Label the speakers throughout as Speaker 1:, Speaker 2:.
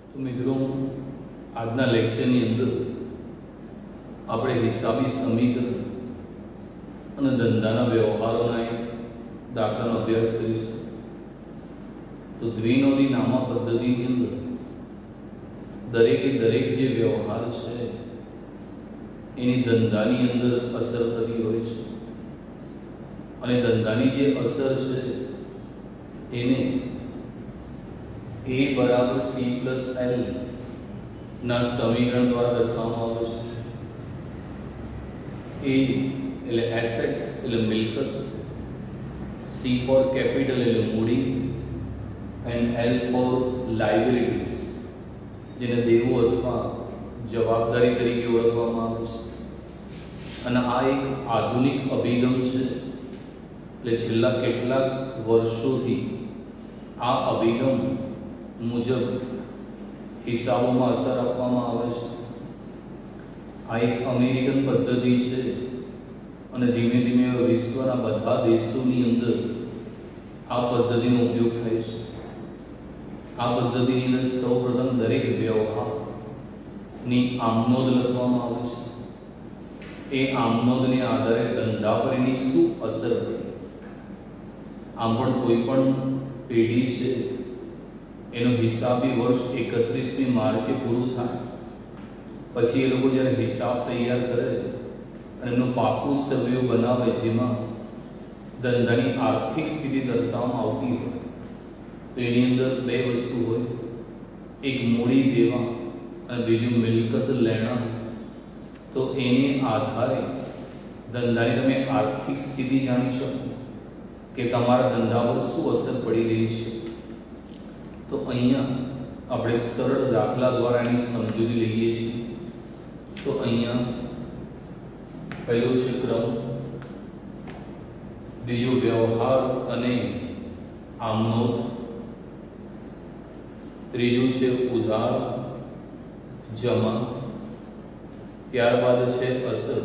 Speaker 1: तो मित्रों आजना लेक्चरनी अंदर આપણે હિસાબી સમીકરણ અને ધંધાના વ્યવહારોના એક દાખલાનો અભ્યાસ કરીશું। તો દ્વિનોદી નામા પદ્ધતિની અંદર દરેકે દરેક જે વ્યવહાર છે એની ધંધાની અંદર અસર થતી હોય છે અને ધંધાની જે અસર છે એને A બરાબર C પ્લસ L ના સમીકરણ દ્વારા દર્શાવવામાં આવે છે। A એટલે એસેટ્સ એટલે મિલકત, C ફોર કેપિટલ એટલે મૂડી એન્ડ L ફોર લાયબિલિટીઝ જેને દેવું અથવા જવાબદારી તરીકે ઓળખવામાં આવે છે। અને આ એક આધુનિક અભિગમ છે એટલે છેલ્લા કેટલાક વર્ષોથી આ અભિગમ મુજબ હિસાબોમાં અસર આપવામાં આવે છે। આ એક અમેરિકન પદ્ધતિ છે અને ધીમે ધીમે વિશ્વના બધા દેશોની અંદર આ પદ્ધતિનો ઉપયોગ થાય છે। આ પદ્ધતિની અંદર સૌપ્રથમ દરેક વ્યવહારની આમનોંધ લખવામાં આવે છે। એ આમનોંધને આધારે ધંધા પર એની શું અસર પડી। આમ પણ કોઈ પણ પેઢી છે એનો હિસાબી વર્ષ 31મી માર્ચે પૂરું થાય પછી એ લોકો જ્યારે હિસાબ તૈયાર કરે અને એમનું પાકું સર્વે બનાવે જેમાં ધંધાની આર્થિક સ્થિતિ દર્શાવવામાં આવતી હોય તો એની અંદર બે વસ્તુ હોય, એક મૂડી દેવા અને બીજું મિલકત લેણા। તો એને આધારે ધંધાની તમે આર્થિક સ્થિતિ જાણી શકો કે તમારા ધંધા પર શું અસર પડી રહી છે। તો અહીંયા આપણે સરળ દાખલા દ્વારા એની સમજૂતી લઈએ છીએ। तो अहियां पहलू है क्रम, बीजो व्यवहार अने आमनोंध, त्रीजू है उधार जमा, त्यारबाद है असर।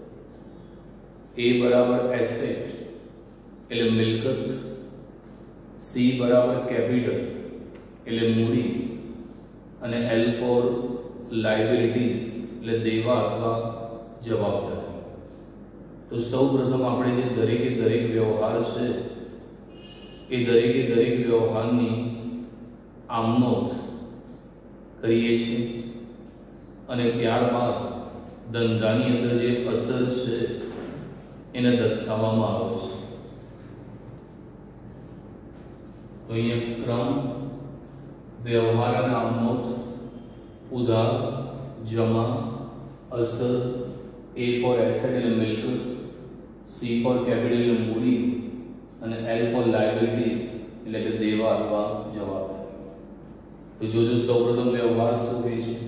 Speaker 1: ए बराबर एसेट एटले मिलकत, सी बराबर कैपिटल एटले मूडी अने एल फॉर लायबिलिटीज એટલે દેવા અથવા જવાબદારી। તો સૌ પ્રથમ આપણે જે દરેકે દરેક વ્યવહાર છે એ દરેકે દરેક વ્યવહારની આમનોંધ કરીએ છીએ અને ત્યારબાદ ધંધાની અંદર જે અસર છે એને દર્શાવવામાં આવે છે। તો અહીંયા ક્રમ, વ્યવહાર અને આમનોંધ, ઉધાર, जमा, असर, ए फॉर एसेट एटले मिलकत, सी फॉर कैपिटल एटले मूडी અને एल फॉर लायबिलिटीज એટલે કે દેવા અથવા જવાબદારી। તો જોજો સૌપ્રથમ વ્યવહાર શું હોય છે।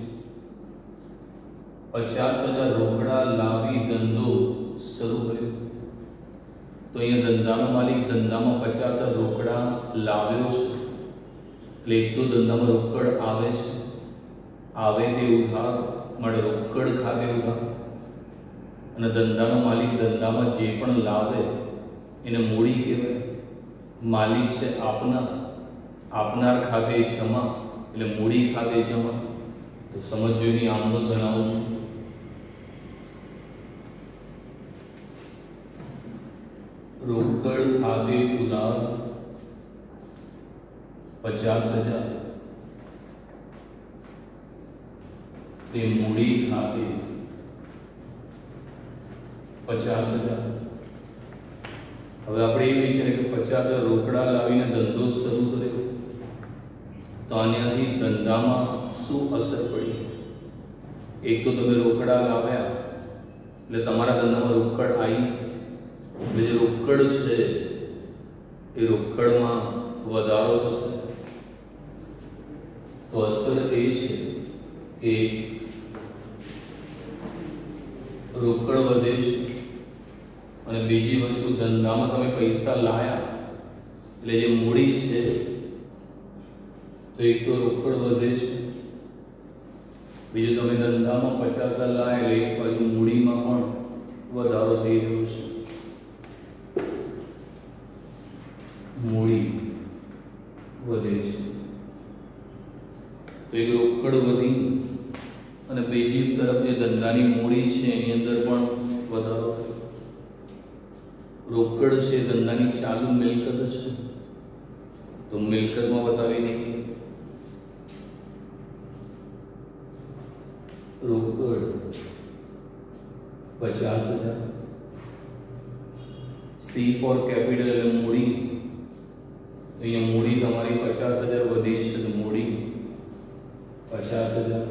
Speaker 1: 50,000 રોકડા લાવી ધંધો શરૂ કર્યો। તો અહીંયા ધંધાનો માલિક ધંધામાં 50,000 રોકડા લાવ્યો છે એટલે એક તો ધંધામાં રોકડ આવે છે, आवे ते उधार मळे रोकड़ खाते उधार अने धंधानो मालिक धंधा में जे पण लावे एने मूडी कहेवाय। मालिक छे आपनार, आपनार खाते जमा एटले मूडी खाते जमा। तो समझो एनी आमनोंध बनावुं छुं। रोकड़ खाते उधार 50,000 ते मूडी खाते 50,000। હવે આપણે એ વિચારીએ કે 50,000 રોકડા લાવીને ધંધો શરૂ કર્યો તો આનાથી ધંધામાં શું અસર પડી। એક તો તમે રોકડા લાવ્યા એટલે તમારા ધંધામાં રોકડ આવી એટલે જે રોકડ છે એ રોકડમાં વધારો થશે। તો અસર એ છે કે रोकड़ वधे छे અને બીજી વસ્તુ ધંધામાં તમે પૈસા લાયા એટલે જે મૂડી છે તો એક તો રોકડ વધે છે, બીજું તમે ધંધામાં 50,000 લાયા એટલે એક બાજુ મૂડીમાં પણ વધારો થઈ રહ્યો છે। મૂડી વધે છે। તો એક રોકડ વધી અને બીજી તરફ જે ધંધાની મૂડી છે એની અંદર પણ વધારો થયો. રોકડ છે ધંધાની ચાલુ મિલકત છે, તો મિલકતમાં બતાવી દઈએ રોકડ 50,000. સી ફોર કેપિટલ એટલે મૂડી. અહીંયા મૂડી તમારી 50,000 વધી છે, તો મૂડી 50,000.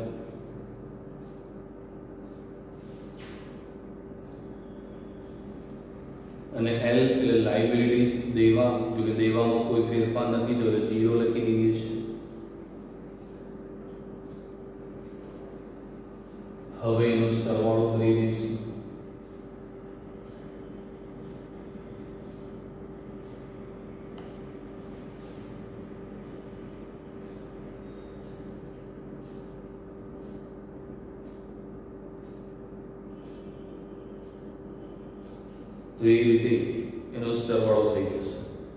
Speaker 1: અને એલ એટલે લાયબિલિટીઝ, દેવા. જો કે દેવામાં કોઈ ફેરફાર નથી તો એટલે 0 લખી દઈએ છીએ. હવે એનો સરવાળો કરી દઈશું. તો એ રીતે એનો સરવાળો થઈ જશે.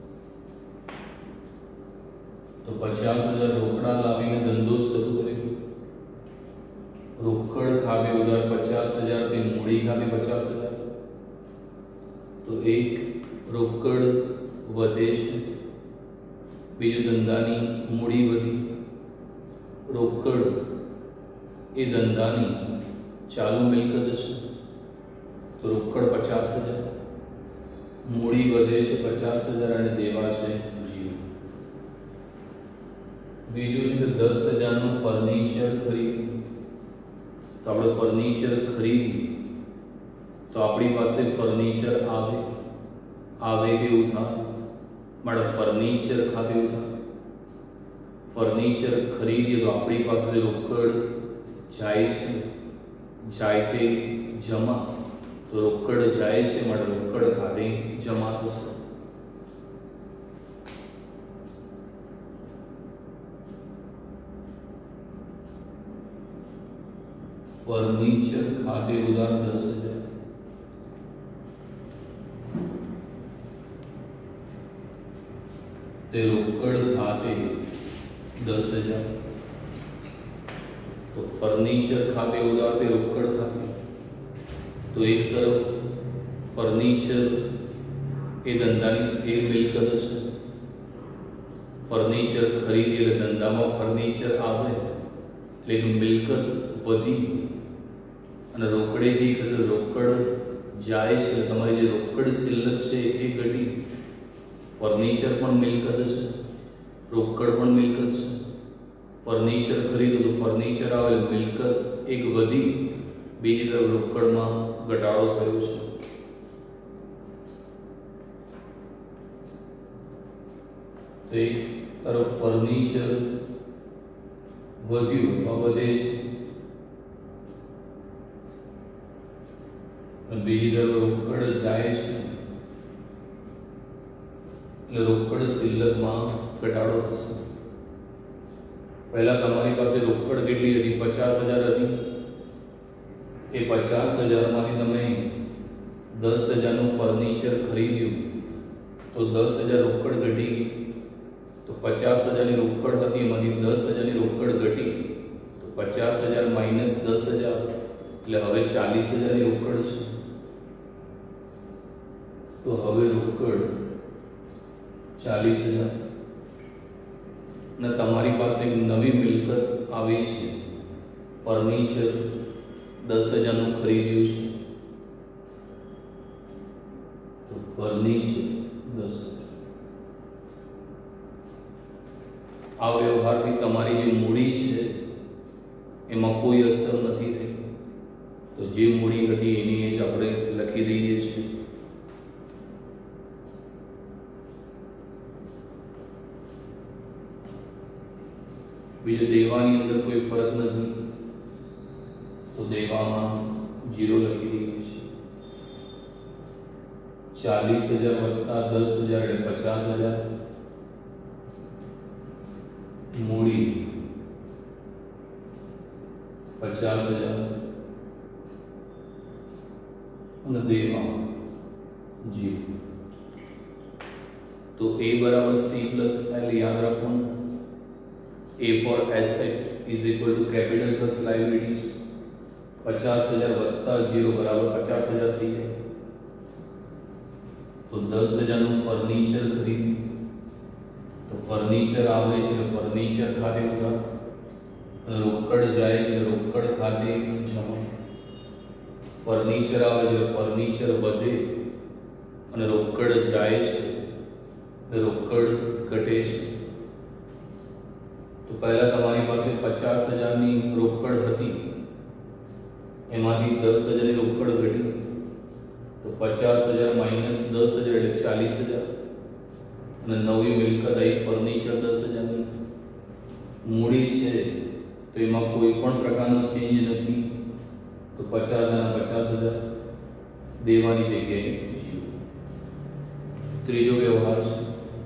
Speaker 1: તો 50,000 રોકડા લાવીને ધંધો શરૂ કર્યો. રોકડ ખાતે ઉધાર 50,000 થી મૂડી ખાતે 50,000. તો એક રોકડ વધે છે, બીજું ધંધાની મૂડી વધી. રોકડ એ ધંધાની ચાલુ મિલકત છે, તો રોકડ 50,000, મૂડી વધે છે 50,000 અને દેવા છે 0. બીજું છે કે 10,000 નું ફર્નિચર ખરીદ્યું. તો આપણે ફર્નિચર ખરીદીએ તો આપણી પાસે ફર્નિચર આવે કે ઉધાર? માટે ફર્નિચર ખાતે ઉધાર. ફર્નિચર ખરીદીએ તો આપણી પાસે રોકડ જાય છે, જાય તે જમા. તો રોકડ જાય છે માટે રોકડ ખાતે જમા થશે. ફર્નિચર ખાતે ઉધાર 10,000. તે રોકડ ખાતે 10,000. તો ફર્નિચર ખાતે ઉધાર તે રોકડ ખાતે. તો એક તરફ ફર્નિચર એ ધંધાની સ્થિર મિલકત છે. ફર્નિચર ખરીદી એટલે ધંધામાં ફર્નિચર આવે એટલે કે મિલકત વધી. અને રોકડેથી રોકડ જાય છે, તમારી જે રોકડ શિલ્લક છે એ ઘટી. ફર્નિચર પણ મિલકત છે, રોકડ પણ મિલકત છે. ફર્નિચર ખરીદો તો ફર્નિચર આવે મિલકત એક વધી, બીજી તરફ રોકડમાં ઘટાડો થયો છે. તો એક તરફ ફર્નિચર વધ્યું અથવા વધે છે, બીજી તરફ રોકડ જાય છે એટલે રોકડ શિલ્લકમાં ઘટાડો થશે. પહેલા તમારી પાસે રોકડ કેટલી હતી? 50,000 હતી. એ 50,000 માંથી તમે 10,000 નું ફર્નિચર ખરીદ્યું તો 10,000 રોકડ ઘટી ગઈ. તો 50,000 ની રોકડ હતી, એમાંથી 10,000 ની રોકડ ઘટી. તો 50,000 માઇનસ 10,000 એટલે હવે 40,000 ની રોકડ છે. તો હવે રોકડ 40,000 ને તમારી પાસે એક નવી મિલકત આવી છે. ફર્નિચર 10,000 નું ખરીદ્યું છે, તો ફર્નિચર 10,000. આ વ્યવહારથી તમારી જે મૂડી છે એમાં કોઈ અસર નથી થઈ. તો જે મૂડી હતી એની જ આપણે લખી દઈએ છીએ. બીજું દેવાની અંદર કોઈ ફરક નથી, તો દેવામાં 0 લખી દઈએ છીએ. 40,000 વત્તા 10,000 એટલે 50,000. મૂડી 50,000 અને દેવામાં 0. તો A બરાબર C પ્લસ L યાદ રાખવાનું. A for asset, is equal to capital plus liabilities 50,000 वत्ता 0 बराबर 50,000 थी जाए। तो 10,000 फर्नीचर खरीदी तो फर्नीचर आवे छे फर्नीचर खाते उधार रोकड़ जाए रोकड़ खाते जमा। फर्नीचर आवे फर्नीचर વધે અને રોકડ જાય છે રોકડ ઘટે છે। तो पहला તમારી પાસે 50,000 ની રોકડ હતી એમાંથી 10,000 ની રોકડ ઘટી તો 50,000 માઈનસ 10,000 એટલે 40,000 અને નવી મિલકત આવી ફર્નિચર 10,000 ની મૂડી છે તો એમાં કોઈ પણ પ્રકારનો ચેન્જ નથી तो 50,000 50,000 દેવાની જગ્યાએ 0। ત્રીજો વ્યવહાર છે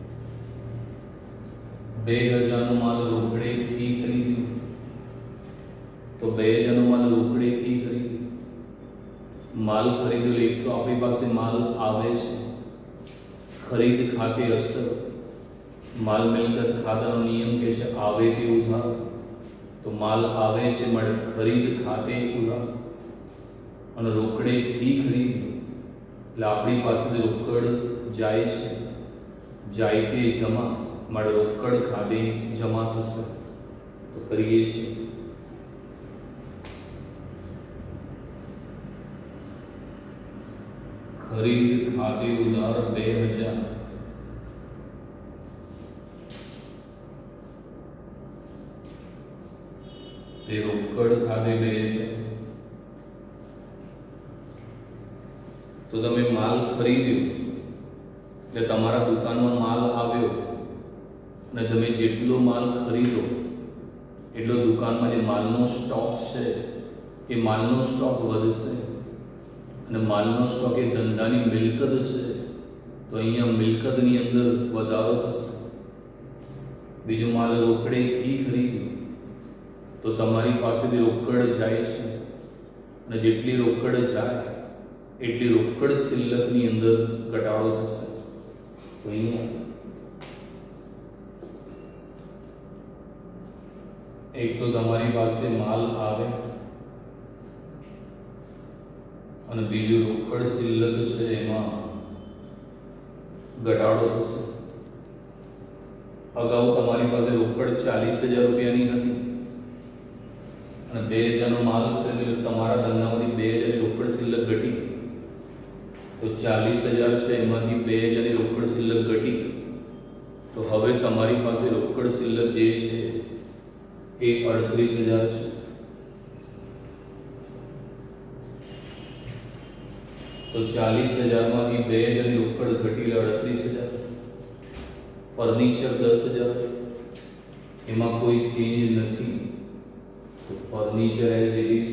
Speaker 1: 2,000 નો માલ રોકડે થી ખરીદ્યો તો 2,000 નો માલ રોકડે થી ખરીદ્યો માલ ખરીદ્યો એક તો આપણી પાસે માલ આવે છે ખરીદ ખાતે અસર માલ મિલકત ખાતાનો નિયમ કહે છે આવે તે ઉધાર તો માલ આવે છે મળે ખરીદ ખાતે ઉધાર અને રોકડે થી ખરીદ્યો એટલે આપણી પાસેથી રોકડ જાય છે જાય તે જમા મળે રોકડ ખાતે જમા થશે તો કરીએ છીએ। खरीद खाते उधार 2,000 ते रोकड़ खाते 2,000 तो तमे माल खरीद्यो એટલે તમારા દુકાનમાં માલ આવ્યો અને તમે જેટલો માલ ખરીદો એટલો દુકાનમાં જે માલનો સ્ટોક છે એ માલનો સ્ટોક વધશે અને માલનો સ્ટોક એ ધંધાની મિલકત છે તો અહીંયા મિલકતની અંદર વધારો થશે। બીજો માલ રોકડેથી ખરીદ્યો તો તમારી પાસેથી રોકડ જાય છે અને જેટલી રોકડ જાય એટલી રોકડ શિલ્લકની અંદર ઘટાડો થશે તો અહીંયા એક તો તમારી પાસે માલ આવે અને બીજું રોકડ શિલ્લક છે એમાં ઘટાડો થશે। અગાઉ તમારી પાસે રોકડ 40,000 રૂપિયાની હતી અને 2,000 નો માલ ખરીદ્યો તમારા ધંધામાંથી 2,000 ની રોકડ શિલ્લક ઘટી તો 40,000 છે એમાંથી 2,000 ની રોકડ શિલ્લક ઘટી તો હવે તમારી પાસે રોકડ શિલ્લક જે છે એ 38,000 છે। तो 40,000 मांथी 2,000 ની રોકડ ઘટી 38,000 फर्नीचर 10,000 એમાં કોઈ ચેન્જ નથી તો फर्नीचर एज इट इज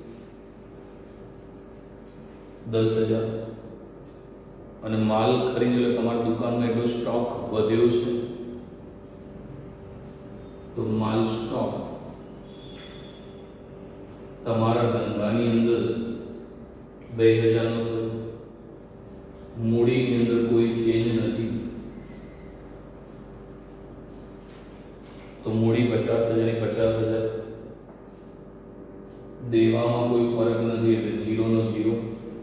Speaker 1: 10,000 અને માલ ખરીદ્યો એટલે તમારી દુકાનમાં એટલો સ્ટોક વધ્યો છે તો માલ સ્ટોક તમારા ધંધાની અંદર 2,000 નો થયો મૂડી ની અંદર કોઈ ચેન્જ નથી તો મૂડી 50,000 ની 50,000 દેવામાં કોઈ ફરક નથી એટલે 0 નો 0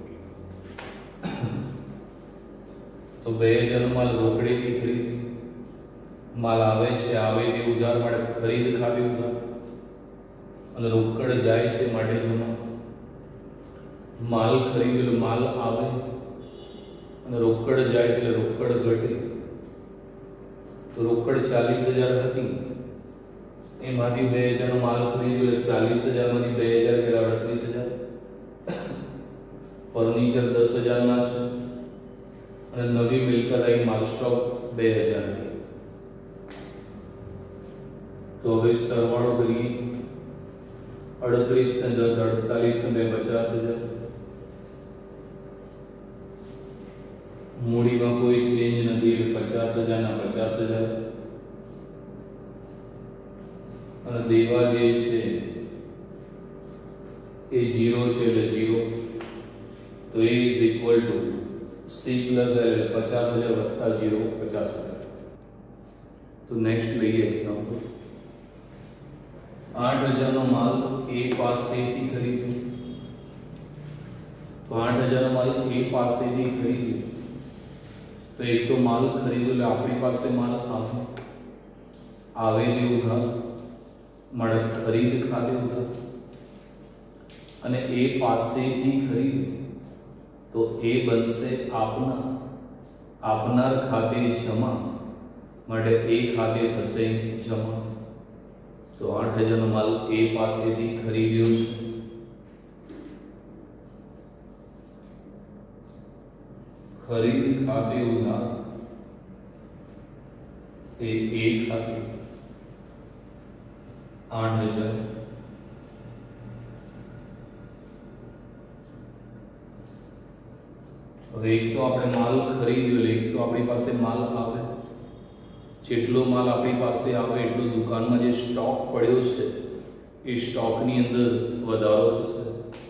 Speaker 1: તો 2,000 નો માલ રોકડેથી ખરીદ્યો માલ આવે છે આવે તે ઉધાર માટે ખરીદ ખાતે ઉધાર અને રોકડ જાય છે માટે જમા माल खरीदेलो माल आवे અને રોકડ જાય એટલે રોકડ ઘટે તો રોકડ 40,000 હતી એમાંથી 2,000 નો માલ ખરીદ્યો એટલે 40,000 માંથી 2,000 ગયા 38,000 ફર્નિચર 10,000 ના છે અને નવી મિલકત આવી માલ સ્ટોક 2,000 ની તો હવે સરવાળો કરીએ 38 ને 10 48 ને 50,000 મૂડીમાં કોઈ ચેન્જ નથી એટલે 50,000 ના 50,000 અને દેવા જે છે એ 0 છે એટલે 0 તો A is equal to C plus L 50,000 વત્તા 0 50,000। તો નેક્સ્ટ લઈએ એક્ઝામ્પલ 8,000 નો માલ એ પાસેથી ખરીદ્યો, તો 8,000 નો માલ એ પાસેથી ખરીદ્યો, તો એક તો માલ ખરીદ્યો એટલે આપણી પાસે માલ આવે તે ઉધાર, મળે ખરીદ ખાતે ઉધાર, અને એ પાસેથી ખરીદ્યો તો એ બનશે આપનાર ખાતે જમા, માટે એ ખાતે થશે જમા. તો 8,000 નો માલ એ પાસેથી ખરીદ્યો છે, ખરીદ ખાતે ઉધાર એ ખાતે 8,000. હવે એક તો આપણે માલ ખરીદ્યો, એક તો આપણી પાસે માલ આવે, જેટલો માલ આપણી પાસે આવે એટલો દુકાનમાં જે સ્ટોક પડ્યો છે એ સ્ટોકની અંદર વધારો થશે.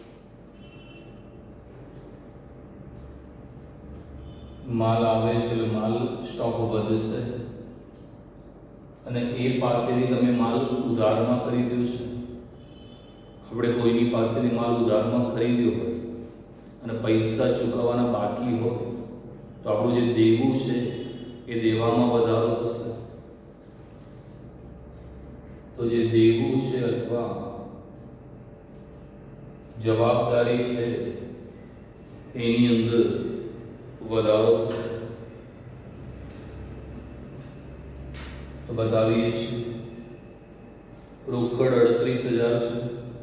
Speaker 1: માલ આવે છે એટલે માલ સ્ટોક વધશે, અને એ પાસેથી તમે માલ ઉધારમાં ખરીદ્યો છે. આપણે કોઈની પાસેથી માલ ઉધારમાં ખરીદ્યો હોય અને પૈસા ચૂકવવાના બાકી હોય તો આપણું જે દેવું છે એ દેવામાં વધારો થશે. તો જે દેવું છે અથવા જવાબદારી છે એની અંદર વધારો થશે. તો બતાવીએ છીએ રોકડ 38,000 છે,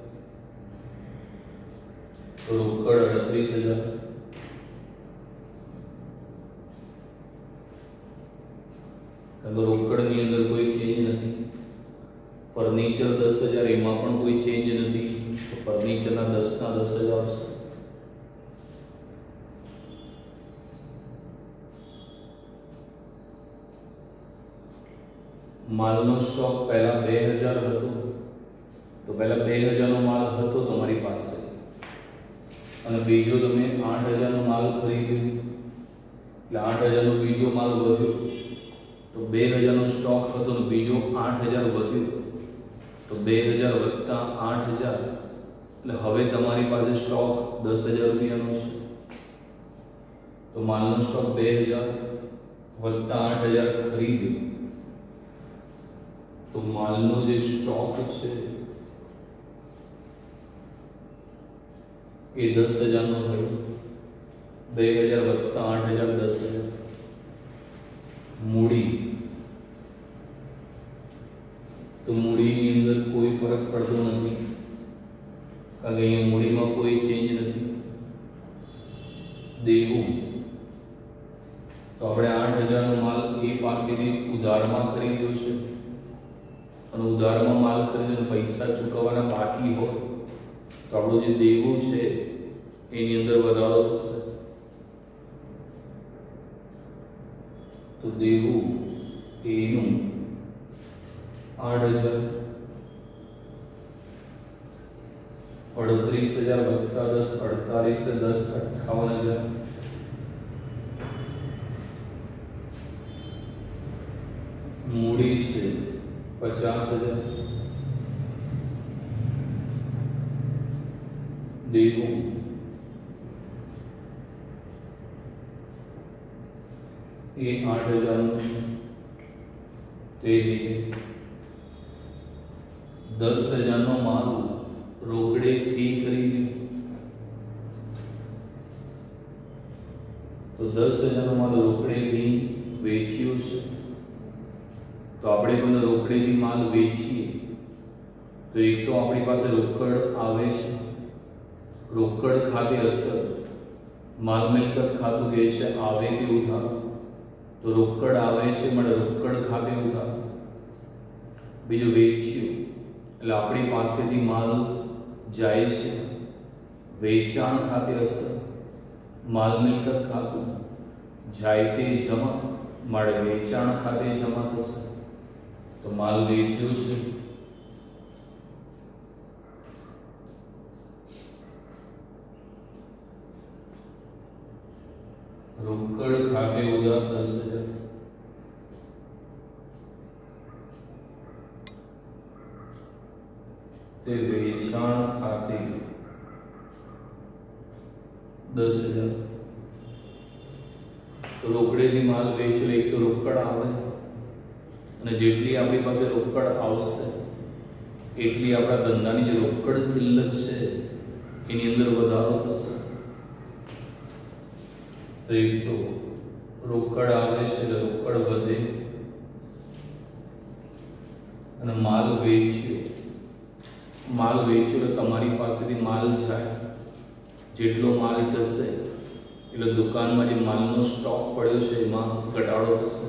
Speaker 1: તો રોકડ 38,000, રોકડની અંદર કોઈ ચેન્જ નથી. ફર્નિચર 10,000, એમાં પણ કોઈ ચેન્જ નથી, તો ફર્નિચરના 10 ના 10,000 આવશે. માલનો સ્ટોક પહેલા 2,000 હતો, તો પહેલા 2,000 નો માલ હતો તમારી પાસે, અને બીજો તમે 8,000 નો માલ ખરીદ્યો એટલે 8,000 નો બીજો માલ વધ્યો, તો 2,000 નો સ્ટોક હતો ને બીજો 8,000 વધ્યો, તો 2,000 વત્તા 8,000 એટલે હવે તમારી પાસે સ્ટોક 10,000 રૂપિયાનો છે. તો માલનો સ્ટોક 2,000 વત્તા 8,000 ખરીદ્યો, તો માલનો જે સ્ટોક છે એ 10,000 નો થયો. 2,000 વત્તા 8,000 10,000. મૂડી, તો મૂડીની અંદર કોઈ ફરક પડતો નથી, કારણ કે અહીંયા મૂડીમાં કોઈ ચેન્જ નથી. દેવું, તો આપણે 8,000 નો માલ એ પાસેથી ઉધારમાં ખરીદ્યો છે, અને ઉધારમાં માલ ખરીદીને પૈસા ચૂકવવાના બાકી હોય તો આપણું જે દેવું છે એની અંદર વધારો થશે. તો દેવું એનું 8,000, 38,000 વત્તા 10 48 10 58,000. મૂડી છે 50,000, દેવું એ 8,000 નું છે. તે રીતે 10,000 નો માલ રોકડેથી ખરીદ્યો, તો 10,000 નો માલ રોકડેથી વેચ્યો છે. તો આપણે કોઈને રોકડેથી માલ વેચીએ તો એક તો આપણી પાસે રોકડ આવે છે, રોકડ ખાતે અસર, માલ મિલકત ખાતું કહે છે આવે તે ઉધાર, તો રોકડ આવે છે મળે રોકડ ખાતે ઉધાર. બીજું વેચ્યું એટલે આપણી પાસેથી માલ જાય છે, વેચાણ ખાતે અસર, માલ મિલકત ખાતું જાય તે જમા, મળે વેચાણ ખાતે જમા થશે. તો માલ વેચ્યો છે, રોકડ ખાતે ઉધાર 10,000, તે વેચાણ ખાતે 10,000. તો રોકડેથી માલ વેચેલો એક તો રોકડ આવે અને જેટલી આપણી પાસે રોકડ આવશે એટલી આપણા ધંધાની જે રોકડ શિલ્લક છે એની અંદર વધારો થશે. તો એક તો રોકડ આવે છે એટલે રોકડ વધે અને માલ વેચ્યો એટલે તમારી પાસેથી માલ જાય. જેટલો માલ જશે એટલે દુકાનમાં જે માલનો સ્ટોક પડ્યો છે એમાં ઘટાડો થશે.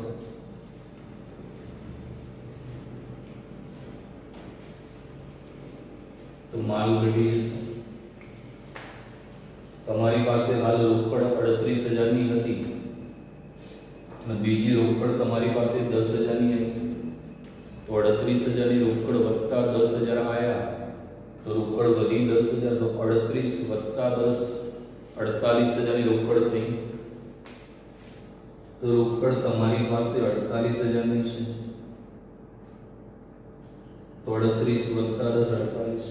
Speaker 1: તો માલ ઘટી જશે. તમારી પાસે હાલ રોકડ 38,000ની હતી અને બીજી રોકડ તમારી પાસે 10,000ની આવી. તો 38,000ની રોકડ વત્તા 10,000 આયા તો રોકડ વધી 10,000. તો 38 વત્તા 10 48,000ની રોકડ થઈ. તો રોકડ તમારી પાસે 48,000ની છે. તો 38 વત્તા 10 48.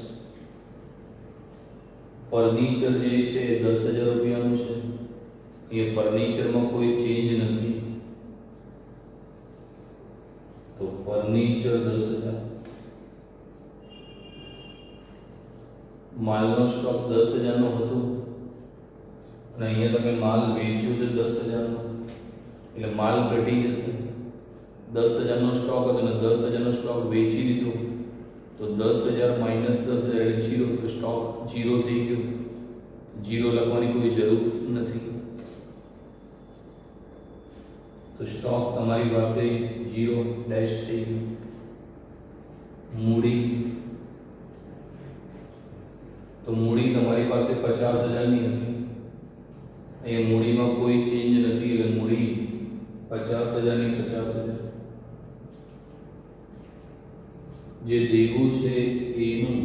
Speaker 1: ફર્નિચર જે છે 10,000 રૂપિયાનું છે. એ ફર્નિચરમાં કોઈ ચેન્જ નથી. તો ફર્નિચર 10,000. માલનો સ્ટોક 10,000નો હતો અને અહીંયા તમે માલ વેચ્યો છે 10,000નો એટલે માલ ઘટી જશે. 10,000નો સ્ટોક હતો અને 10,000નો સ્ટોક વેચી દીધો તો 10,000 માઇનસ 10,000 એટલે 0. તો સ્ટોક 0 થઈ ગયો. 0 લખવાની કોઈ જરૂર નથી. તો સ્ટોક તમારી પાસે 0 ડેશ થઈ ગયું. મૂડી તો મૂડી તમારી પાસે 50,000ની હતી. અહીંયા મૂડીમાં કોઈ ચેન્જ નથી એટલે મૂડી 50,000ની 50,000. જે દેવું છે એનું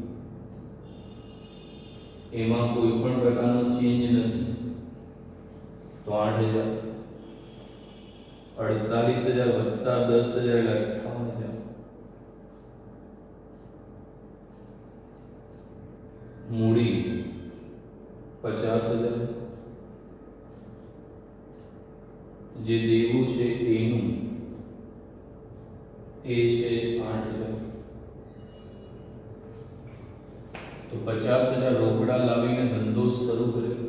Speaker 1: એમાં કોઈ પણ પ્રકારનો ચેન્જ નથી. તો 8,000. 48,000 વત્તા 10,000 એટલે 58,000. મૂડી 50,000. જે દેવું છે એનું એ છે 8,000. તો 50,000 રોકડા લાવીને ધંધો શરૂ કર્યો.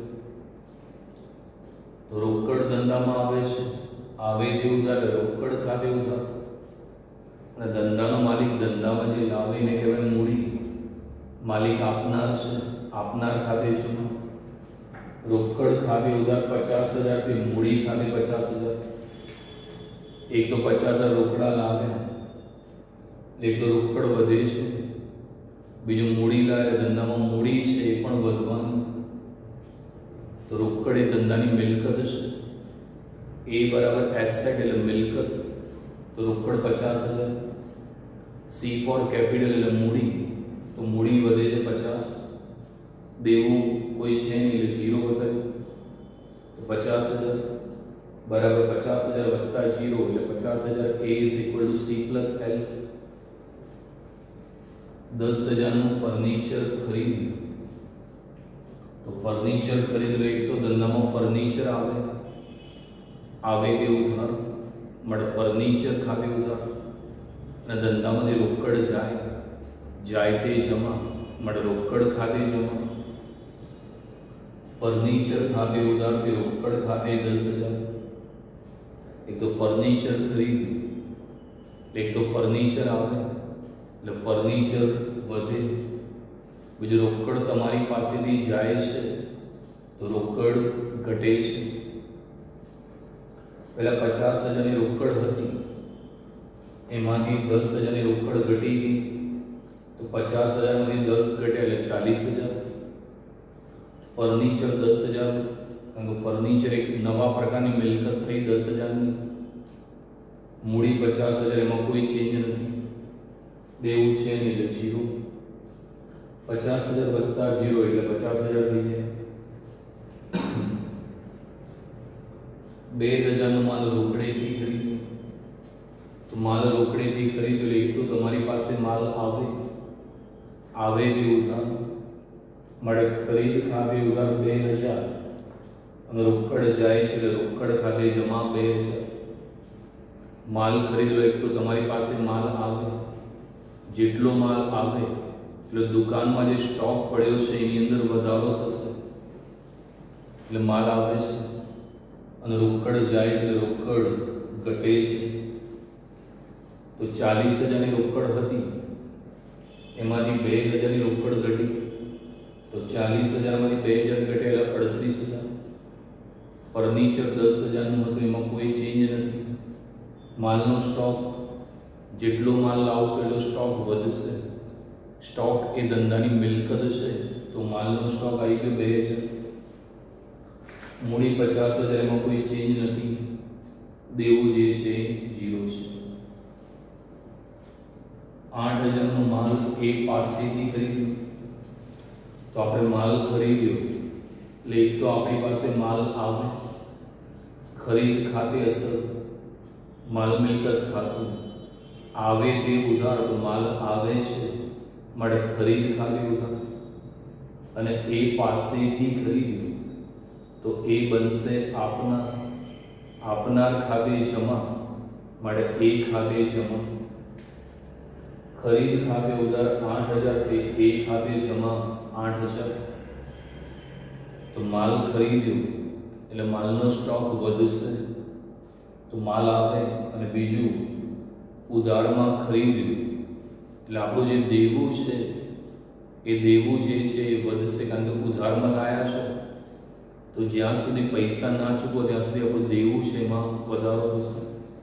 Speaker 1: તો રોકડ ધંધામાં આવે છે. આવે તે ઉધાર રોકડ ખાતે ઉધાર. અને ધંધાનો માલિક ધંધામાં જે લાવીને કહેવાય મૂડી. માલિક આપનાર છે. આપનાર ખાતે છે. રોકડ ખાતે ઉધાર 50,000 થી મૂડી ખાતે 50,000. એક તો 50,000 રોકડા લાવે એક તો રોકડ વધે છે. બીજું મૂડી લાવે ધંધામાં મૂડી છે એ પણ વધવાનું. તો રોકડ એ ધંધાની મિલકત છે. એ બરાબર એસેટ એટલે મિલકત. તો રોકડ 50,000. સી ફોર કેપિટલ એટલે મૂડી. તો મૂડી વધે છે 50. દેવું કોઈ છે નહીં એટલે 0 બતાવ્યું. તો 50,000 બરાબર 50,000 વત્તા 0 એટલે 50,000. A is equal to C plus L. 10,000નું ફર્નિચર ખરીદ્યું. તો ફર્નિચર ખરીદેલું એક તો ધંધામાં ફર્નિચર આવે તે ઉધાર મળે. ફર્નિચર ખાતે ઉધાર અને ધંધામાંથી રોકડ જાય તે જમા મળે. રોકડ ખાતે જમા. ફર્નિચર ખાતે ઉધાર તે રોકડ ખાતે 10,000. એક તો ફર્નિચર ખરીદ્યું એક તો ફર્નિચર આવે એટલે ફર્નિચર વધે. બીજું રોકડ તમારી પાસેથી જાય છે તો રોકડ ઘટે છે. પહેલા 50,000ની રોકડ હતી એમાંથી 10,000ની રોકડ ઘટી ગઈ. તો 50,000માંથી 10 ઘટે એટલે 40,000. ફર્નિચર 10,000 કારણ કે ફર્નિચર એક નવા પ્રકારની મિલકત થઈ 10,000ની. મૂડી 50,000 એમાં કોઈ ચેન્જ નથી. દેવું છે નહીં એટલે 0. 50,000 વત્તા 0 એટલે 50,000 થઈ જાય. 2,000નો માલ રોકડેથી ખરીદ્યો. તો માલ રોકડેથી ખરીદ્યો એટલે એક તો તમારી પાસે માલ આવે તે ઉધાર મળે ખરીદ ખાતે ઉધાર 2000 અને રોકડ જાય છે એટલે રોકડ ખાતે જમા 2000. માલ ખરીદો એક તો તમારી પાસે માલ આવે, જેટલો માલ આવે એટલે દુકાનમાં જે સ્ટોક પડ્યો છે એની અંદર વધારો થશે એટલે માલ આવે છે, અને રોકડ જાય છે એટલે રોકડ ઘટે છે. તો 40,000ની રોકડ હતી એમાંથી 2,000ની રોકડ ઘટી, તો 40,000માંથી 2,000 ઘટે એટલે 38,000. ફર્નિચર 10,000નું હતું એમાં કોઈ ચેન્જ નથી. માલનો સ્ટોક જેટલો માલ લાવશો એટલો સ્ટોક વધશે. સ્ટોક એ ધંધાની મિલકત છે તો માલનો સ્ટોક આવી ગયો 2,000. મૂડી 50,000 એમાં કોઈ ચેન્જ નથી. દેવું જે છે 0 છે. 8,000નો માલ એ પાસેથી ખરીદ્યો, તો આપણે માલ ખરીદ્યો એટલે એક તો આપણી પાસે માલ આવે, ખરીદ ખાતે અસર, માલ મિલકત ખાતું આવે તે ઉધાર, તો માલ આવે છે મળે ખરીદ ખાતે ઉધાર, અને એ પાસેથી ખરીદ્યું તો એ બનશે આપનાર, આપનાર ખાતે જમા મળે એ ખાતે જમા. ખરીદ ખાતે ઉધાર 8,000 તે એ ખાતે જમા 8,000. તો માલ ખરીદ્યો એટલે માલનો સ્ટોક વધશે તો માલ આવે, અને બીજું ઉધારમાં ખરીદ્યું એટલે આપણું જે દેવું છે એ દેવું જે છે એ વધશે, કારણ કે ઉધારમાં લાયા છો તો જ્યાં સુધી પૈસા ના ચૂકવો ત્યાં સુધી આપણું દેવું છે એમાં વધારો થશે.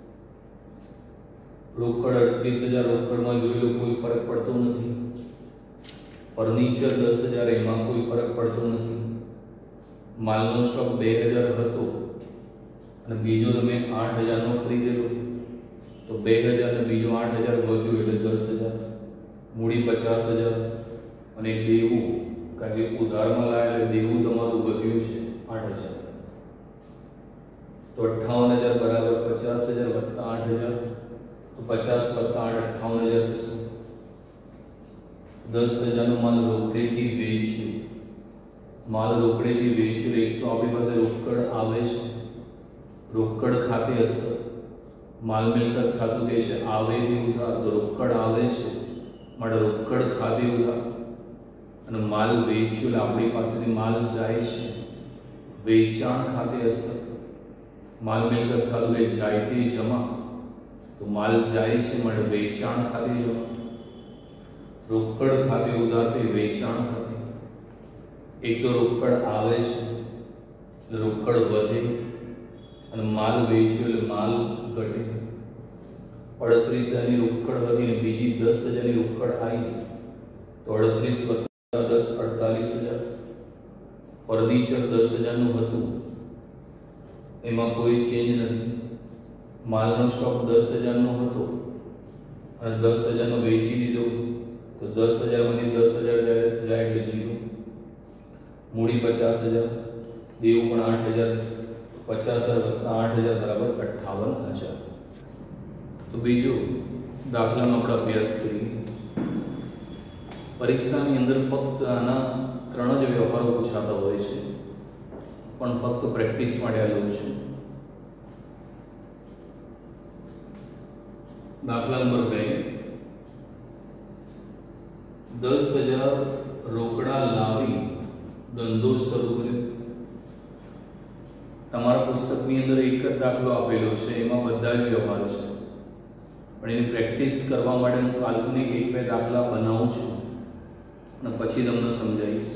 Speaker 1: રોકડ 38,000 રોકડમાં જોઈ લો કોઈ ફરક પડતો નથી. ફર્નિચર 10,000 એમાં કોઈ ફરક પડતો નથી. માલનો સ્ટોક 2,000 હતો અને બીજો તમે 8,000નો ખરીદેલો તો 2,000 ને બીજો 8,000 વધ્યું એટલે 10,000. મૂડી 50,000 અને દેવું, કારણ કે ઉધારમાં લાયા એટલે દેવું તમારું વધ્યું છે 8,000. તો 58,000 બરાબર 50,000 વત્તા 8,000, તો 50 વત્તા 8 58,000 થશે. 10,000નો માલ રોકડેથી વેચ્યું, માલ રોકડેથી વેચ્યું એક તો આપણી પાસે રોકડ આવે છે, રોકડ ખાતે અસર, માલ મિલકત ખાતું કે છે આવે તે ઉધાર, તો રોકડ આવે છે માટે રોકડ ખાતે ઉધાર, અને માલ વેચ્યું એટલે આપણી પાસેથી માલ જાય છે, વેચાણ ખાતે અસર, માલ મિલકત ખાતું કે જાય તે જમા, તો માલ જાય છે માટે વેચાણ ખાતે જમા. રોકડ ખાતે ઉધાર તે વેચાણ ખાતે. એક તો રોકડ આવે છે એટલે રોકડ વધે, અને માલ વેચ્યો એટલે માલ ઘટે. 38,000ની રોકડ હતી ને બીજી 10,000ની રોકડ આવી તો 38 વત્તા 10 48,000. ફર્નિચર 10,000નું હતું એમાં કોઈ ચેન્જ નથી. માલનો સ્ટોક 10,000નો હતો અને 10,000નો વેચી દીધો તો 10,000માંથી 10,000 જાય એટલે 0. મૂડી 50,000, દેવું પણ 8,000, 50,000 વત્તા 8,000 બરાબર 58,000. તો બીજો દાખલાનો આપણે અભ્યાસ કરીએ. પરીક્ષાની અંદર ફક્ત આના 3 જ વ્યવહારો પૂછાતા હોય છે, પણ ફક્ત પ્રેક્ટિસ માટે આ લઉં છું. દાખલા નંબર 2, 10,000 રોકડા લાવી ધંધો શરૂ કર્યો. તમારા પુસ્તકની અંદર એક જ દાખલો આપેલો છે, એમાં બધા જ વ્યવહાર છે, પણ એની પ્રેક્ટિસ કરવા માટે હું કાલ્પનિક 1-2 દાખલા બનાવું છું અને પછી તમને સમજાવીશ.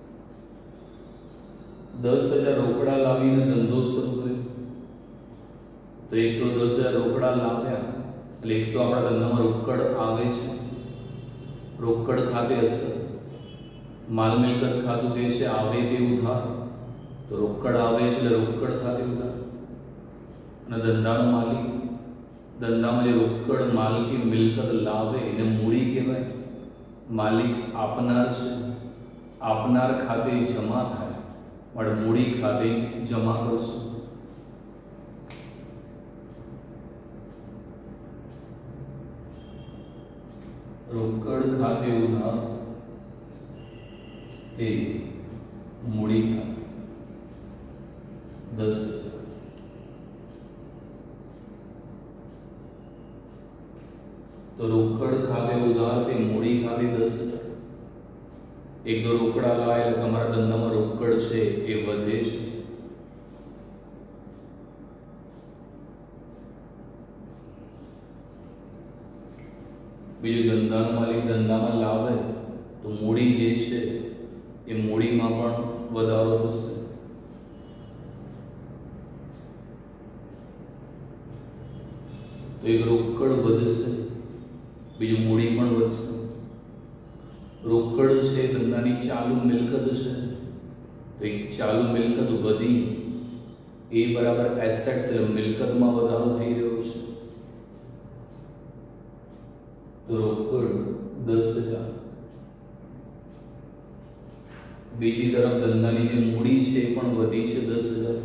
Speaker 1: 10,000 રોકડા લાવીને ધંધો શરૂ કર્યો. તો એક તો 10,000 રોકડા લાવ્યા એટલે એક તો આપણા ધંધામાં રોકડ આવે છે, રોકડ ખાતે અસર, માલ મિલકત ખાતું કે છે આવે તે ઉધાર, તો રોકડ આવે છે એટલે રોકડ ખાતે ઉધાર. અને ધંધાનો માલિક, ધંધામાં જે રોકડ માલકી મિલકત લાવે એને મૂડી કહેવાય. માલિક આપનાર છે, આપનાર ખાતે જમા થાય માટે મૂડી ખાતે જમા કરશું. રોકડ ખાતે ઉધાર તે મૂડી ખાતે 10,000. તો રોકડ ખાતે ઉધાર તે મૂડી ખાતે 10,000. એક તો રોકડા લાવે એટલે તમારા ધંધામાં રોકડ છે એ વધે છે. બીજું ધંધાનો માલિક ધંધામાં લાવે તો મૂડી જે છે એ મૂડીમાં પણ વધારો થશે. તો એક રોકડ વધશે, બીજું મૂડી પણ વધશે. રોકડ છે ધંધાની ચાલુ મિલકત છે, તો એક ચાલુ મિલકત વધી એ બરાબર એસેટ્સ એટલે મિલકતમાં વધારો થઈ રહ્યો છે. તો રોકડ 10,000. બીજી તરફ ધંધાની જે મૂડી છે એ પણ વધી છે 10,000.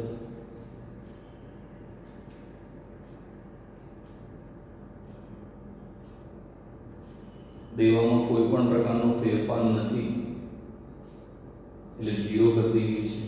Speaker 1: દેવામાં કોઈ પણ પ્રકારનો ફેરફાર નથી એટલે 0 કરી દઈએ છીએ.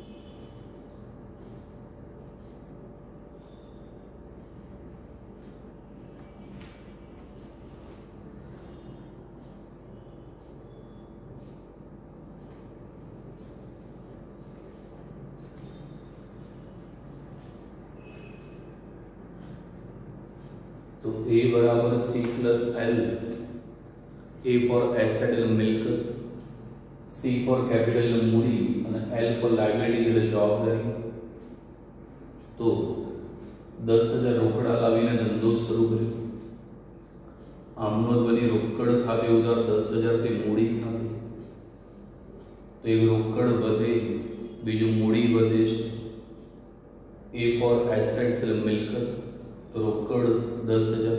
Speaker 1: तो A बराबर C plus L. A for asset એટલે મિલકત, C ફોર કેપિટલ એટલે મૂડી અને L ફોર લાયબિલિટીઝ એટલે જવાબદારી. તો 10,000 રોકડા લાવીને ધંધો શરૂ કર્યો. આમનો બની રોકડ ખાતે ઉધાર 10,000 તે મૂડી ખાતે. તો એક રોકડ વધે, બીજું મૂડી વધે છે. A ફોર એસેટ્સ એટલે મિલકત, તો રોકડ 10,000.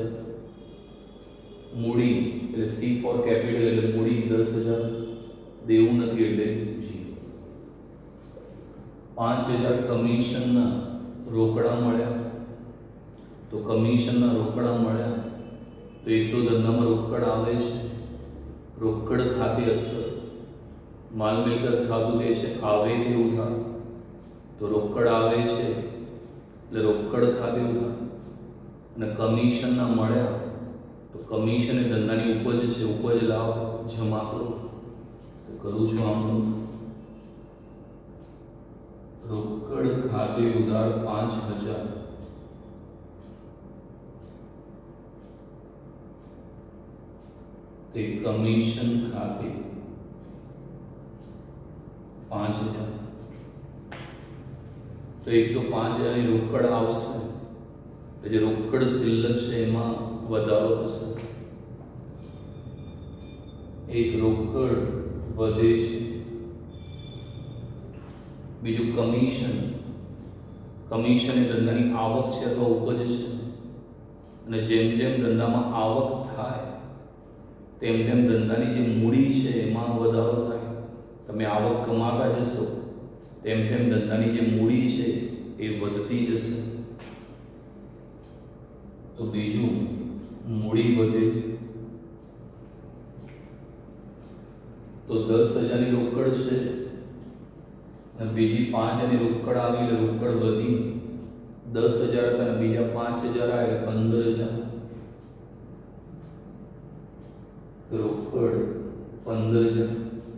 Speaker 1: મૂડી એટલે C ફોર કેપિટલ એટલે મૂડી 10,000. દેવું નથી એટલે 0. 5,000 કમિશનના રોકડા મળ્યા. તો કમિશનના રોકડા મળ્યા તો એક તો ધંધામાં રોકડ આવે છે, રોકડ ખાતે અસર. માલ મિલકત ખાતું કે છે આવે તે ઉધાર, તો રોકડ આવે છે એટલે રોકડ ખાતે ઉધાર. અને કમિશનના મળ્યા તો કમિશન એ ધંધાની ઉપજ છે, ઉપજ લાભ જમા કરો. તો કરું છું આમનું રોકડ ખાતે ઉધાર 5,000. તે કમિશન ખાતે 5,000. તો એક તો 5,000 ની રોકડ આવશે, જે રોકડ શિલ્લક છે એમાં વધારો થશે. એક રોકડ વધે છે, બીજું કમિશન. કમિશન એ ધંધાની આવક છે અથવા ઉપજ છે, અને જેમ જેમ ધંધામાં આવક થાય તેમ તેમ ધંધાની જે મૂડી છે એમાં વધારો થાય. તમે આવક કમાતા જશો તેમ તેમ ધંધાની જે મૂડી છે એ વધતી જશે. તો બીજું મૂડી વધે તો 10,000 ની રોકડ છે અને બીજી 5,000 ની રોકડ આવી એટલે રોકડ વધી. 10,000 હતા અને બીજા 5,000 આવ્યા એટલે 15,000. તો રોકડ 15,000.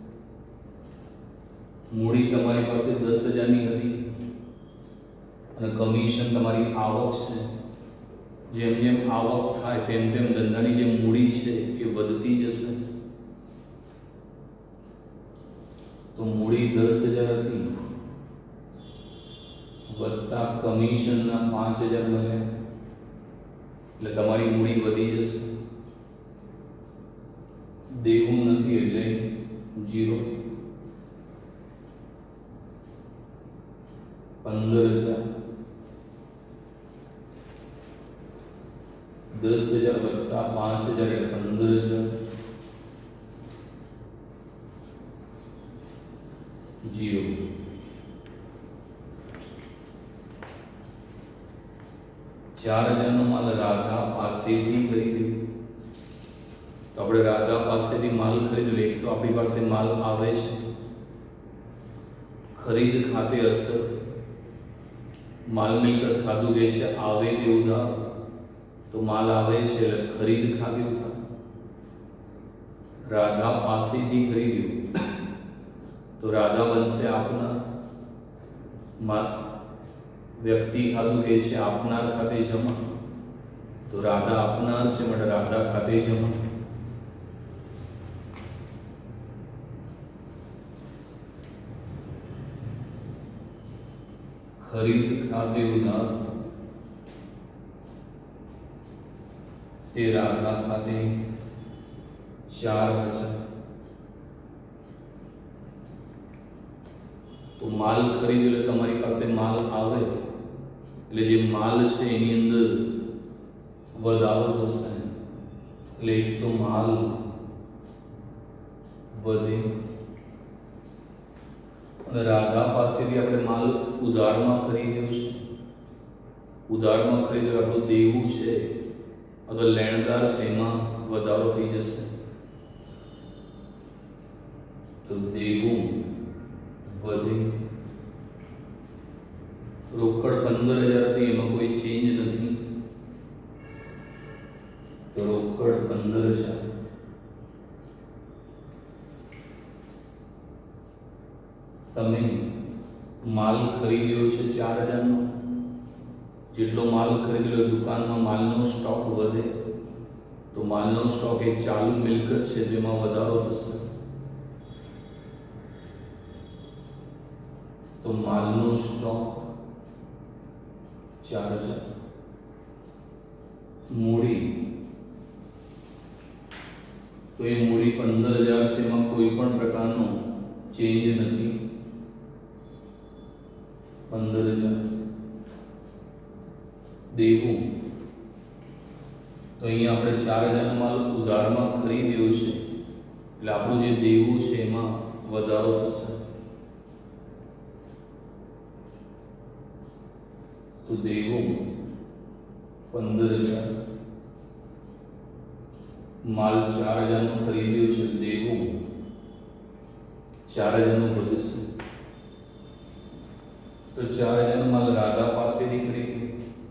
Speaker 1: મૂડી તમારી પાસે 10,000 ની હતી અને કમિશન તમારી આવક છે. જેમ જેમ આવક થાય તેમ તેમ ધંધાની જે મૂડી છે એ વધતી જશે. તો મૂડી 10,000 હતી વત્તા કમિશનના 5,000 મળ્યા એટલે તમારી મૂડી વધી જશે. દેવું નથી એટલે 0. 15,000. 10,000 વત્તા 5,000 એટલે 15,000. 0. ₹4,000 નો માલ રાધા પાસેથી ખરીદ્યો. તો આપણે રાધા પાસેથી માલ ખરીદ્યો. એક તો આપણી પાસે માલ આવે છે खरीद खाते असर, माल मिलकत खाधु के छे आवे ते उधार, तो माल आवे छे એટલે खरीद खाते उधार। राधा पासेथी खरीद्યું तो राधा बनशे आपनार। व्यक्ति खाधु के छे आपनार खाते जमा, तो राधा आपनार छे म्हणजे राधा खाते जमा। खरीद खाते उधार ते राधा खाते 4000। तो माल खरीद એટલે તમારી પાસે માલ આવે એટલે જે માલ છે એની અંદર વધારો થશે, એટલે એક તો માલ વધે। અને રાધા પાસેથી આપણે માલ ઉધારમાં ખરીદ્યો છે, ઉધારમાં ખરીદ્યો આપણું દેવું છે અથવા લેણદાર છે એમાં વધારો થઈ જશે, તો દેવું વધે। રોકડ 15,000 હતી એમાં કોઈ ચેન્જ નથી, તો રોકડ 15,000। તમે માલ ખરીદ્યો છે 4,000 નો, જેટલો માલ ખરીદ્યો દુકાનમાં માલનો સ્ટોક વધે, તો માલનો સ્ટોક એક ચાલુ મિલકત છે જેમાં વધારો થશે, तो मालनो स्टॉक 4,000। मूड़ी तो ये मूड़ी 15,000 से में कोई पण प्रकारनो चेंज नहीं, 15,000। देवू तो अहीं आपणे 4,000 माल उधार में खरीद्यो छे એટલે આપણું જે દેવું છે એમાં વધારો થશે, तो देवू 15,000। माल 4,000 नो खरीद्यो छे, देवू 4,000 नो વધશે, तो 4,000 माल राधा पासेथी खरीद्यो।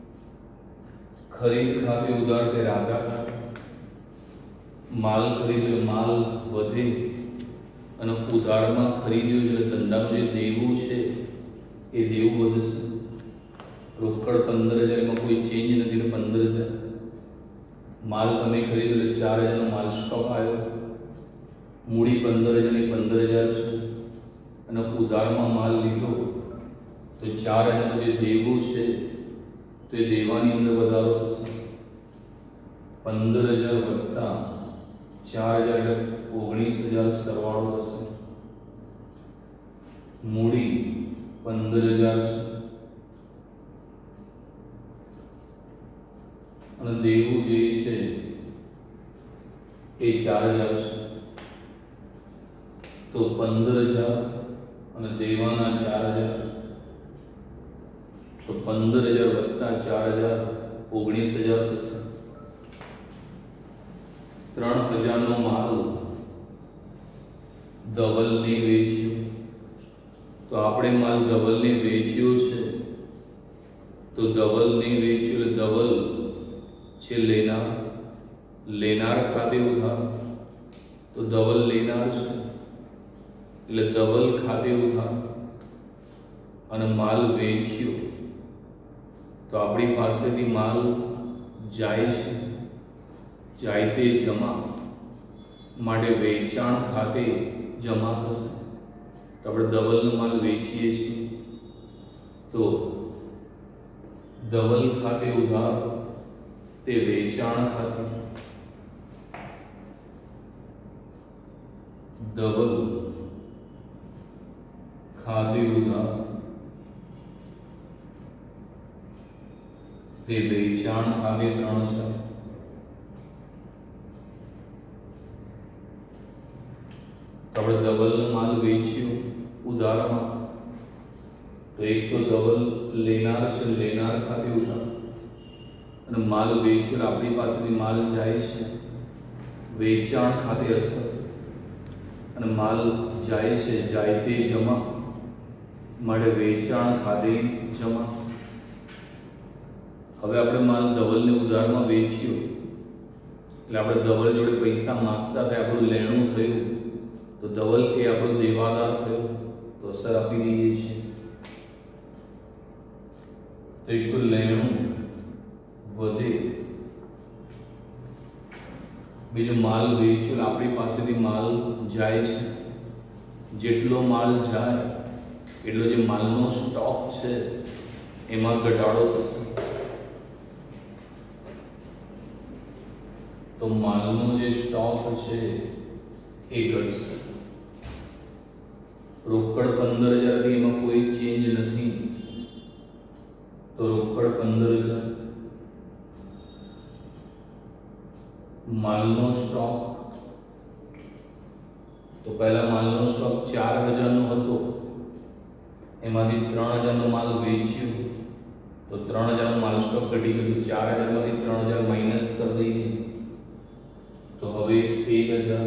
Speaker 1: खरीद खाते उधार ते राधा खाते माल खरीद्यो माल વધે અને ઉધારમાં ખરીદ્યો એટલે ધંધાનું જે દેવું છે એ દેવું વધશે। रोकड़ 15,000 में कोई चेंज नहीं, 15,000। माल तमे खरीदो એટલે 4,000 નો माल स्टॉक आयो, मूड़ी 15,000 ની 15,000 છે અને ઉધારમાં माल લીધો तो 4,000 નો જે દેવું છે તો એ દેવાની અંદર વધારો થશે, 15,000 વત્તા 4,000 એટલે 19,000 સરવાળો થશે। मूड़ी 15,000 છે અને દેવું જે છે એ 4,000 છે, તો 15,000 અને દેવાના 4,000, तो 15,000 વત્તા 4,000 19,000 થશે। 3,000 નો માલ ધવલને વેચ્યો, તો આપણે માલ ધવલને વેચ્યો છે, તો ધવલને વેચ્યો એટલે ધવલ છે લેનાર, लेनार खाते उधार, तो धवल लेनार છે એટલે ધવલ ખાતે ઉધાર અને માલ વેચ્યો, તો આપણી પાસેથી માલ જાય છે, જાય તે જમા માટે વેચાણ ખાતે જમા થશે, તો આપણે ધવલનો માલ વેચીએ છીએ તો ધવલ ખાતે ઉધાર તે વેચાણ ખાતે, धवल खाते उधार ते वेचाण खाते 3,000। तो આપણે ધવલનો માલ વેચ્યો ઉધારમાં, તો એક તો ધવલ લેનાર છે, લેનાર ખાતે ઉધાર અને માલ વેચ્યો આપણી પાસેથી માલ જાય છે વેચાણ ખાતે અસર અને માલ જાય છે જાય તે જમા માટે વેચાણ ખાતે જમા. હવે આપણે માલ ધવલને ઉધારમાં વેચ્યો એટલે આપણે ધવલ જોડે પૈસા માંગતા થાય, આપણું લેણું થયું તો ધવલ એ આપણો દેવાદાર થયો, તો અસર આપી દઈએ છીએ. તો એક તો લેણું વધે, બીજું માલ વેચ્યો એટલે આપણી પાસેથી માલ જાય છે. જેટલો માલ જાય એટલો જે માલનો સ્ટોક છે એમાં ઘટાડો થશે. તો માલનો જે સ્ટોક છે એ ઘટશે. રોકડ 15,000 થી એમાં કોઈ ચેન્જ નથી, તો રોકડ 15,000. માલનો સ્ટોક, તો પહેલા માલનો સ્ટોક 4,000 નો હતો, એમાંથી 3,000 નો માલ વેચ્યો તો 3,000 નો માલ સ્ટોક ઘટી ગયો. 4,000 માંથી 3,000 માઇનસ કરી દઈએ તો હવે 1,000.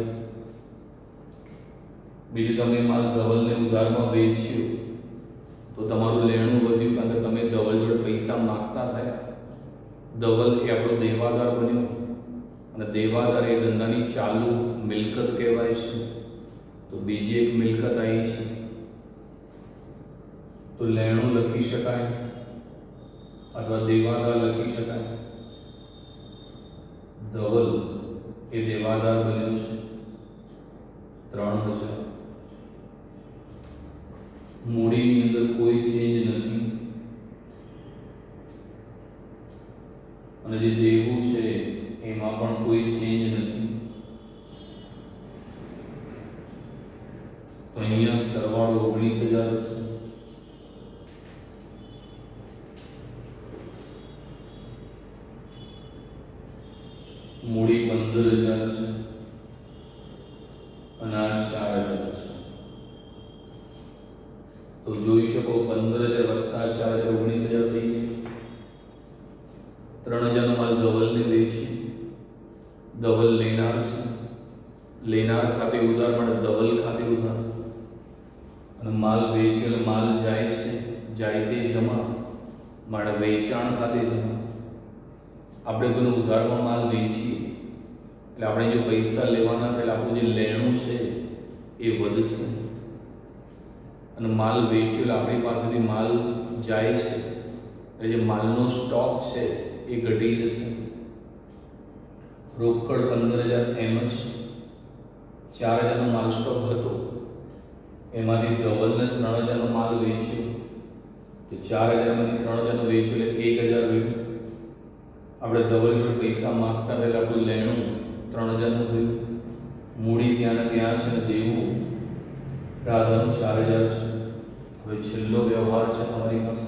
Speaker 1: બીજું તમે માલ ધવલને ઉધારમાં વેચ્યો તો તમારું લેણું વધ્યું, કારણ કે તમે ધવલ જોડે પૈસા માંગતા થયા. ધવલ એ આપણો દેવાદાર બન્યો અને દેવાદાર એ ધંધાની ચાલુ મિલકત કહેવાય છે. તો બીજી એક મિલકત આવી છે, તો લેણું લખી શકાય અથવા દેવાદાર લખી શકાય. ધવલ એ દેવાદાર બન્યો છે 3,000. મૂડીની અંદર કોઈ ચેન્જ નથી અને જે દેવું છે એમાં પણ કોઈ ચેન્જ નથી. તો અહીંયા સરવાળો 19,000 થશે. મૂડી 15,000 છે અને આ 4,000 છે. તો જોઈ શકો 15,000 વત્તા 4,000 19,000 થઈ ગયા. 3,000 નો માલ ધવલને વેચી, ધવલ લેનાર છે, લેનાર ખાતે ઉધાર માટે ધવલ ખાતે ઉધાર, અને માલ વેચ્યો એટલે માલ જાય છે, જાય તે જમા માટે વેચાણ ખાતે જમા. આપણે કોઈને ઉધારમાં માલ વેચીએ એટલે આપણે જો પૈસા લેવાના થાય એટલે આપણું જે લેણું છે એ વધશે, અને માલ વેચ્યો એટલે આપણી પાસેથી માલ જાય છે એટલે જે માલનો સ્ટોક છે એ ઘટી જશે. રોકડ 15,000 એમ જ 4,000 નો માલ સ્ટોક હતો, એમાંથી ધવલને 3,000 નો માલ વેચ્યો તો 4,000 માંથી 3,000 નો વેચ્યો એટલે 1,000 રહ્યું. આપણે ધવલ જોડે પૈસા માંગતા એટલે આપણું લેણું 3,000 નું થયું. મૂડી ત્યાં ને ત્યાં છે ને દેવું રાધાનું 4,000 છે. હવે છેલ્લો વ્યવહાર છે તમારી પાસે.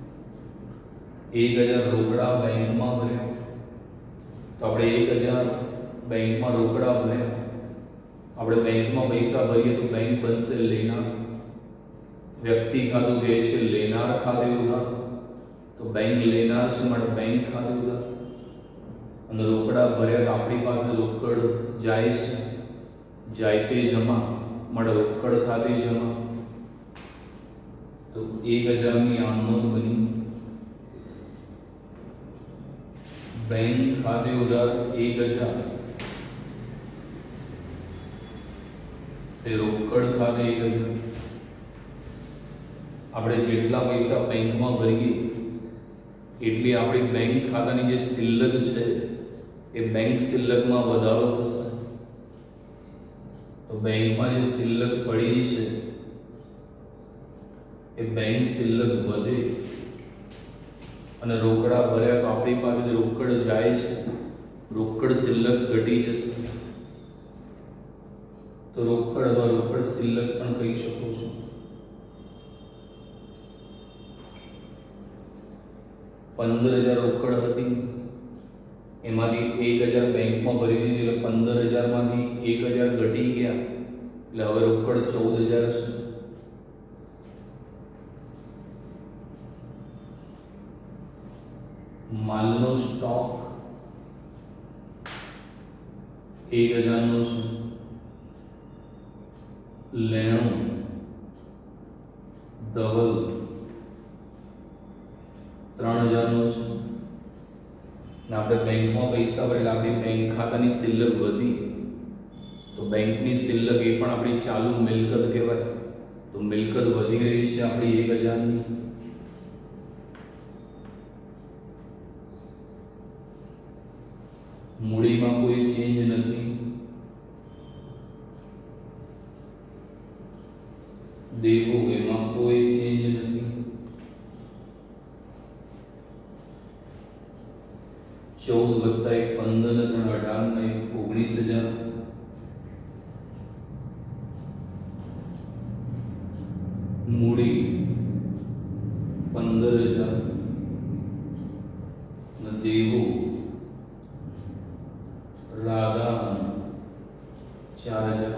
Speaker 1: 1,000 રોકડા બેંકમાં ભર્યા, તો આપણે 1,000 બેંકમાં રોકડા ભર્યા. આપણે બેંકમાં પૈસા ભરીએ તો બેંક બનશે લેનાર. વ્યક્તિ ખાતું કહે છે લેનાર ખાતે ઉધાર, તો બેંક લેનાર છે માટે બેંક ખાતે ઉધાર. અને રોકડા ભર્યા તો આપણી પાસે રોકડ જાય છે, જાય તે જમા માટે રોકડ ખાતે જમા. તો 1,000 ની આમ નોંધ બની. બેંક ખાતે ઉધાર 1,000, તે રોકડ ખાતે 1,000. આપણે જેટલા પૈસા બેંકમાં ભરીએ એટલી આપણી બેંક ખાતાની જે શિલ્લક છે એ બેંક શિલ્લકમાં વધારો થશે. તો બેંકમાં જે શિલ્લક પડી છે એ બેંક શિલ્લક વધે, અને રોકડા ભર્યા તો આપણી પાસે જે રોકડ જાય છે રોકડ શિલ્લક ઘટી જશે. તો રોકડ અથવા રોકડ શિલ્લક પણ કહી શકો છો. ₹15,000 રોકડ હતી, એમાંથી 1,000 બેંકમાં ભરી દીધી એટલે 15,000 માંથી 1,000 ઘટી ગયા એટલે હવે રોકડ 14,000 છે. માલનો સ્ટોક 1,000 નો છે, લેણું ધવલ 3000 નો છે ને આપણે બેંકમાં પૈસા ભરેલા, આપણી બેંક ખાતાની શિલ્લક વધી તો બેંકની શિલ્લક એ પણ આપણી ચાલુ મિલકત કહેવાય। તો મિલકત વધી રહી છે આપણી 1000 ની। મૂડીમાં કોઈ ચેન્જ નથી, દેવું એમાં કોઈ ચેન્જ નથી, 14 + 1 15 ને 3 18 ને 19000, મૂડી 15000 ને દેવું राधा 4000।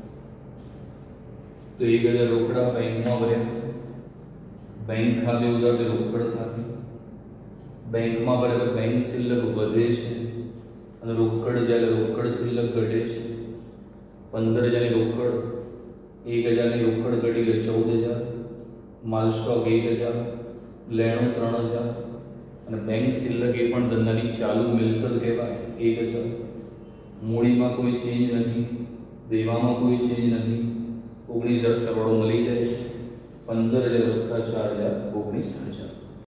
Speaker 1: तो 1000 रोकड़ा बैंक में भर्या, बैंक खाते उधार तो रोकड़ खाते, बैंक में भरे तो बैंक शिल्लक वधे छे अने रोकड़ जाए रोकड़ शिल्लक घटे छे। 15000 ની રોકડ, 1000 ની રોકડ ઘટી એટલે 14000, माल स्टॉक 1000, लेणु 3000 અને बैंक शिल्लक એ પણ ધંધાની ચાલુ મિલકત કહેવાય 1000। મૂડીમાં કોઈ ચેન્જ નથી, દેવામાં કોઈ ચેન્જ નથી, 19000 સરવાળો મળી જાય છે। 15000 + 4000 19000।